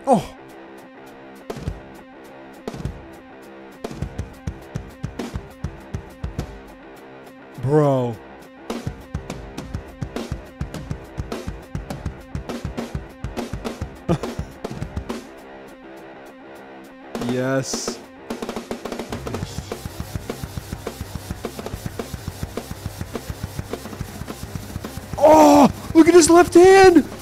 Oh! Bro. Yes. Oh! Look at his left hand!